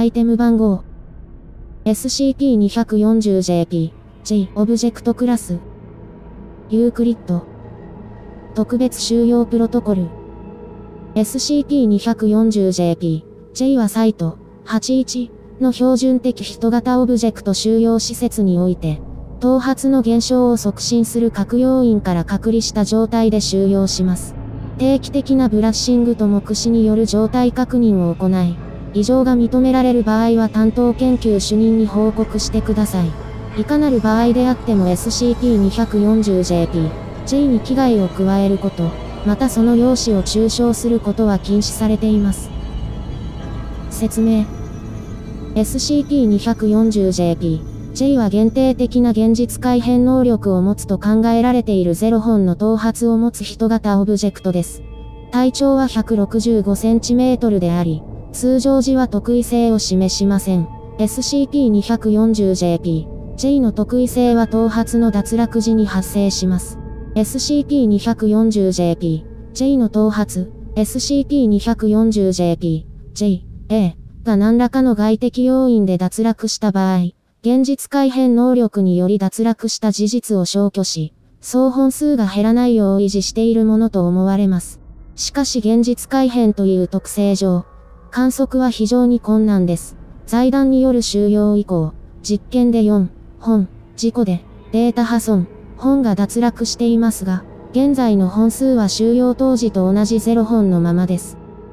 アイテム番号 SCP-240-JP J オブジェクトクラスユークリッド特別収容プロトコル SCP-240-JP J はサイト81の標準的人型オブジェクト収容施設において、頭髪の減少を促進する各要因から隔離した状態で収容します。定期的なブラッシングと目視による状態確認を行い、異常が認められる場合は担当研究主任に報告してください。いかなる場合であっても SCP-240-JP J に危害を加えること、またその容姿を中傷することは禁止されています。説明 SCP-240-JP J は限定的な現実改変能力を持つと考えられている0本の頭髪を持つ人型オブジェクトです。体長は 165cm であり、通常時は特異性を示しません。SCP-240-JP J の特異性は頭髪の脱落時に発生します。SCP-240-JP J の頭髪 SCP-240-JP J A が何らかの外的要因で脱落した場合、現実改変能力により脱落した事実を消去し、総本数が減らないよう維持しているものと思われます。しかし現実改変という特性上、観測は非常に困難です。財団による収容以降、実験で4本、事故でデータ破損、本が脱落していますが、現在の本数は収容当時と同じ0本のままです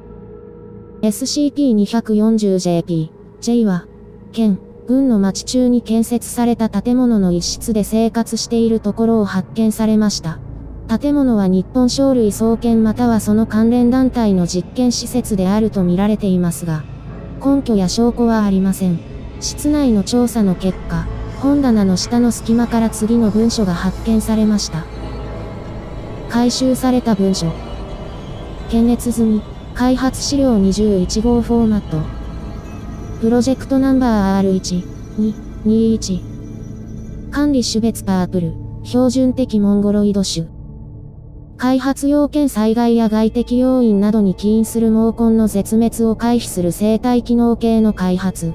。SCP-240-JP J は、県、軍の町中に建設された建物の一室で生活しているところを発見されました。建物は日本生類総研またはその関連団体の実験施設であると見られていますが、根拠や証拠はありません。室内の調査の結果、本棚の下の隙間から次の文書が発見されました。回収された文書。検閲済み、開発資料21号フォーマット。プロジェクトナンバー R1、2、21。管理種別パープル、標準的モンゴロイド種。開発要件災害や外的要因などに起因する毛根の絶滅を回避する生態機能系の開発。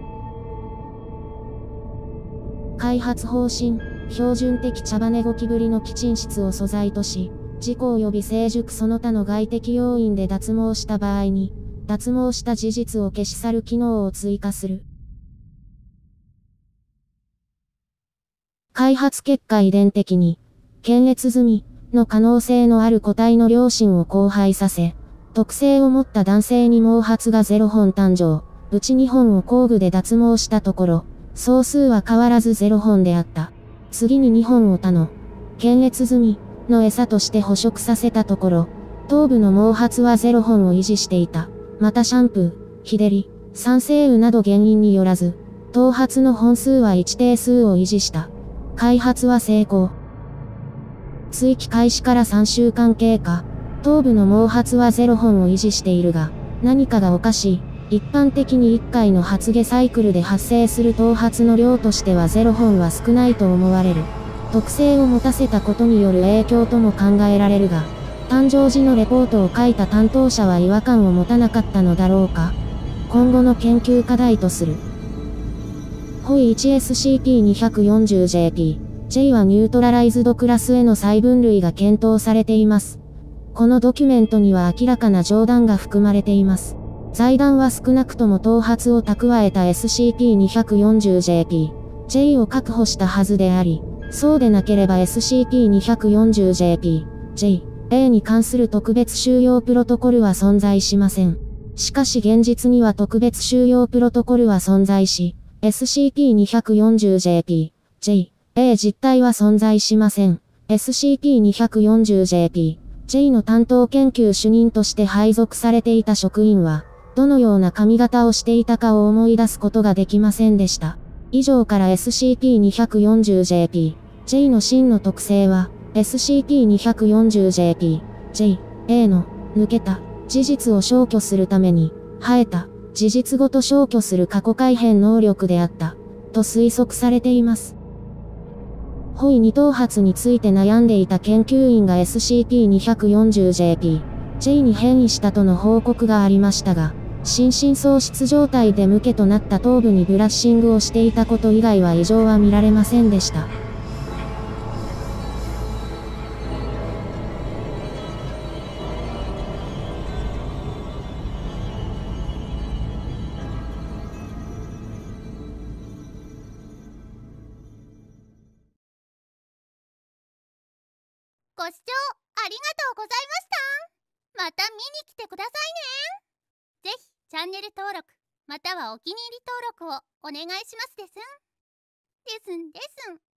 開発方針、標準的茶羽ゴキブリの基沈質を素材とし、事故及び成熟その他の外的要因で脱毛した場合に、脱毛した事実を消し去る機能を追加する。開発結果遺伝的に、検閲済みの可能性のある個体の両親を交配させ、特性を持った男性に毛髪が0本誕生、うち2本を交互で脱毛したところ、総数は変わらず0本であった。次に2本を他の、検閲済みの餌として捕食させたところ、頭部の毛髪は0本を維持していた。またシャンプー、日照り、酸性雨など原因によらず、頭髪の本数は一定数を維持した。開発は成功。追記開始から3週間経過。頭部の毛髪は0本を維持しているが、何かがおかしい。一般的に1回の発毛サイクルで発生する頭髪の量としては0本は少ないと思われる。特性を持たせたことによる影響とも考えられるが、誕生時のレポートを書いた担当者は違和感を持たなかったのだろうか。今後の研究課題とする。ホイ 1SCP-240-JP J はニュートラライズドクラスへの再分類が検討されています。このドキュメントには明らかな冗談が含まれています。財団は少なくとも頭髪を蓄えた SCP-240-JP J を確保したはずであり、そうでなければ SCP-240-JP J A に関する特別収容プロトコルは存在しません。しかし現実には特別収容プロトコルは存在し、SCP-240-JP J A 実態は存在しません。SCP-240-JP J の担当研究主任として配属されていた職員は、どのような髪型をしていたかを思い出すことができませんでした。以上から SCP-240-JP J の真の特性は、SCP-240-JP J A の抜けた事実を消去するために、生えた事実ごと消去する過去改変能力であった、と推測されています。ホイ2頭髪について悩んでいた研究員が SCP-240-JP J に変異したとの報告がありましたが、 心神喪失状態で無気となった頭部にブラッシングをしていたこと以外は異常は見られませんでした。 ご視聴ありがとうございました。また見に来てくださいね。ぜひチャンネル登録またはお気に入り登録をお願いしますですん。ですんですん。